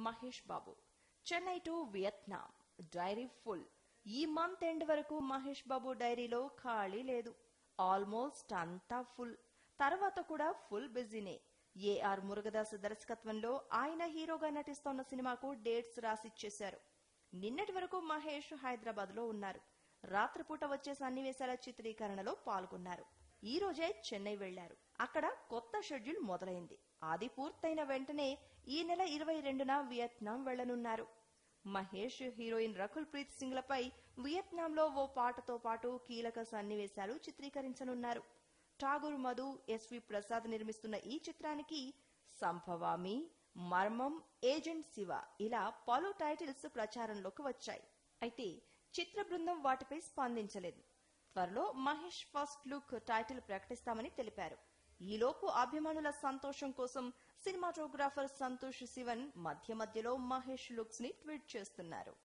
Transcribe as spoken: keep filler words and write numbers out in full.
Mahesh Babu. Chennai to Vietnam, diary full. ఈ month end వరకు మహేష్ బాబు డైరీలో ఖాళీ లేదు. ఆల్మోస్ట్ అంతా ఫుల్. తర్వాత కూడా ఫుల్ బిజీనే. ఏఆర్ మురుగదాస్ దర్శకత్వంలో ఆయన హీరోగా నటిస్తోన్న సినిమాకు డేట్స్ రాసిచ్చేశారు. నిన్నటి వరకు మహేష్ హైదరాబాద్ లో ఉన్నారు. రాత్రిపూట వచ్చే సన్నివేశాల చిత్రీకరణలో పాల్గొన్నారు. ఈ రోజే చెన్నై వెళ్లారు. అక్కడ కొత్త షెడ్యూల్ మొదలైంది. అది పూర్తయిన వెంటనే ఈ నెల ఇరవై రెండున వియత్నాం వెళ్లనున్నారు. మహేష్ హీరోయిన్ రకుల్ ప్రీత్ సింగ్ లపై వియత్నాంలో ఓ పాటతో పాటు కీలక సన్నివేశాలు చిత్రీకరించనున్నారు. ఠాగూర్ మధు, ఎస్వి ప్రసాద్ నిర్మిస్తున్న ఈ చిత్రానికి సంభవామి, మర్మం, ఏజెంట్ శివ ఇలా పలు టైటిల్స్ ప్రచారంలోకి వచ్చాయి. అయితే చిత్ర బృందం వాటిపై స్పందించలేదు. త్వరలో మహేష్ ఫస్ట్ లుక్ టైటిల్ ప్రకటిస్తామని తెలిపారు. ఈలోపు అభిమానుల సంతోషం కోసం సినిమాటోగ్రాఫర్ సంతోష్ శివన్ మధ్య మధ్యలో మహేష్ లుక్స్ ని ట్వీట్ చేస్తున్నారు.